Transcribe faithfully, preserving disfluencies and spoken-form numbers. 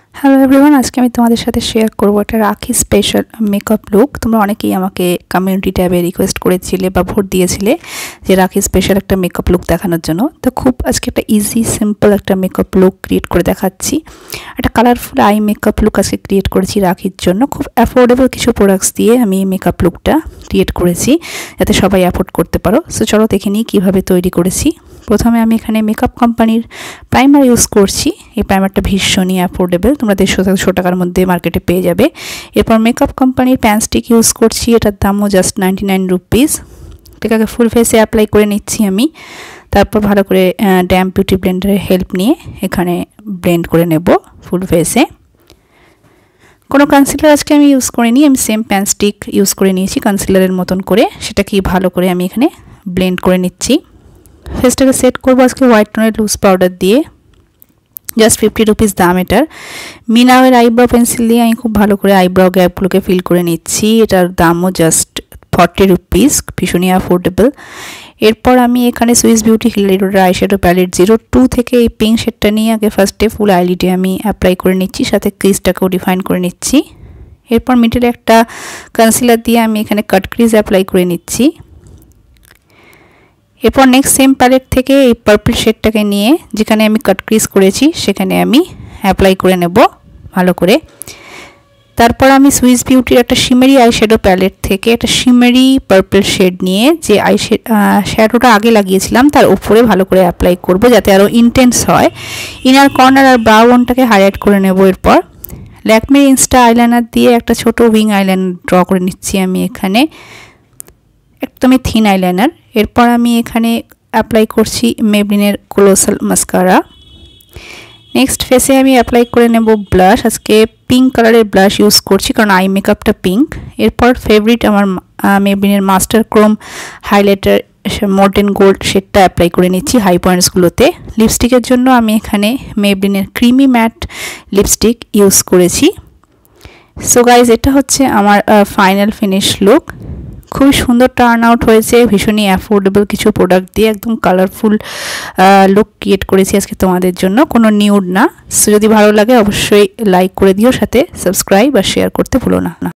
Hello everyone, আজকে আমি তোমাদের সাথে শেয়ার করব একটা রাখি স্পেশাল মেকআপ লুক। তোমরা অনেকেই আমাকে কমিউনিটি ট্যাবে রিকোয়েস্ট করেছিলে বা ভোট দিয়েছিলে যে রাখি স্পেশাল একটা মেকআপ লুক দেখানোর জন্য। তো খুব আজকে একটা ইজি সিম্পল একটা মেকআপ লুক ক্রিয়েট করে দেখাচ্ছি। একটা কালারফুল আই মেকআপ লুক আজকে ক্রিয়েট করেছি রাখির জন্য। খুব অ্যাফোর্ডেবল কিছু প্রোডাক্টস দিয়ে আমি এই মেকআপ লুকটা ক্রিয়েট করেছি যাতে সবাই অ্যাফোর্ড করতে পারো। সো চলো দেখে নিই কীভাবে তৈরি করেছি। প্রথমে আমি এখানে মেকআপ কোম্পানির প্রাইমার ইউজ করছি। এই প্রাইমারটা ভীষণই অ্যাফোর্ডেবল, তোমরা দেড়শো থেকে টাকার মধ্যে মার্কেটে পেয়ে যাবে। এরপর মেকআপ কোম্পানির প্যান স্টিক ইউজ করছি, এটার দামও জাস্ট নাইনটি নাইন রুপিস। এটাকে ফুল ফেসে অ্যাপ্লাই করে নিচ্ছি আমি। তারপর ভালো করে ড্যাম বিউটি ব্লেন্ডারের হেল্প নিয়ে এখানে ব্লেন্ড করে নেব ফুল ফেসে। কোনো কনসিলার আজকে আমি ইউজ করিনি, আমি সেম প্যান স্টিক ইউজ করে নিয়েছি কনসিলারের মতন করে। সেটাকে ভালো করে আমি এখানে ব্লেন্ড করে নিচ্ছি। ফেসটাকে সেট করবো আজকে হোয়াইট টোনের লুজ পাউডার দিয়ে, জাস্ট ফিফটি রুপিস দাম এটার। মিনাওয়ের আইব্রো পেন্সিল দিয়ে আমি খুব ভালো করে আইব্রো গ্যাপগুলোকে ফিল করে নিচ্ছি। এটার দামও জাস্ট ফর্টি রুপিস, ভীষণই অ্যাফোর্ডেবল। এরপর আমি এখানে সুইস বিউটি হিলারি রোডের আইশ্যাডো প্যালেট জিরো টু থেকে এই পিঙ্ক শেডটা নিয়ে আগে ফার্স্টে ফুল আইলিডে আমি অ্যাপ্লাই করে নিচ্ছি, সাথে ক্রিজটাকেও ডিফাইন করে নিচ্ছি। এরপর মিডলে একটা কনসিলার দিয়ে আমি এখানে কাট ক্রিজ অ্যাপ্লাই করে নিচ্ছি। এরপর নেক্সট সেম প্যালেট থেকে এই পার্পল শেডটাকে নিয়ে যেখানে আমি কাট ক্রিজ করেছি সেখানে আমি অ্যাপ্লাই করে নেব ভালো করে। তারপর আমি সুইস বিউটির একটা শিমেরি আইশ্যাডো প্যালেট থেকে একটা শিমেরি পার্পল শেড নিয়ে যে আই শ্যাডোটা আগে লাগিয়েছিলাম তার উপরে ভালো করে অ্যাপ্লাই করব যাতে আরও ইন্টেন্স হয়। ইনার কর্নার আর ব্রাউনটাকে হাইলাইট করে নেব। এরপর ল্যাকমির ইনস্টা আইলাইনার দিয়ে একটা ছোট উইং আইলাইনার ড্র করে নিচ্ছি আমি এখানে, একদমই থিন আইলাইনার। এরপর আমি এখানে অ্যাপ্লাই করছি মেবলিনের কোলোসাল মাস্কারা। নেক্সট ফেসে আমি অ্যাপ্লাই করে নেব ব্লাশ। আজকে পিঙ্ক কালারের ব্লাশ ইউজ করছি কারণ আই মেকআপটা পিঙ্ক। এরপর ফেভারিট আমার মেবলিনের master chrome highlighter molten gold শেডটা অ্যাপ্লাই করে নিচ্ছি হাই পয়েন্টসগুলোতে। লিপস্টিকের জন্য আমি এখানে মেবলিনের ক্রিমি ম্যাট লিপস্টিক ইউজ করেছি। সো গাইজ, এটা হচ্ছে আমার ফাইনাল ফিনিশ লুক। খুবই সুন্দর টার্ন আউট হয়েছে, ভীষণই অ্যাফোর্ডেবল কিছু প্রোডাক্ট দিয়ে একদম কালারফুল লুক ক্রিয়েট করেছি আজকে তোমাদের জন্য, কোনো নিউড না। সো যদি ভালো লাগে অবশ্যই লাইক করে দিও, সাথে সাবস্ক্রাইব আর শেয়ার করতে ভুলো না।